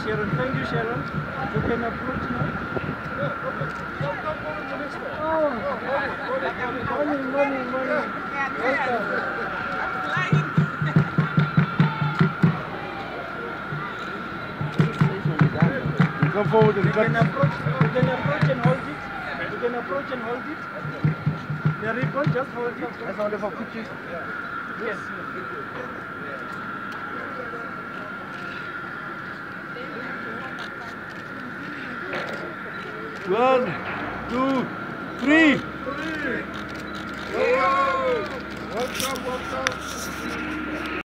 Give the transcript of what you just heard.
Sharon. Thank you, Sharon. You can approach now. Oh, morning. Welcome. Come forward and You can approach and hold it. You can approach and hold it. The ribbon, just hold it. That's only for pictures. Yes. One, two, three. Welcome.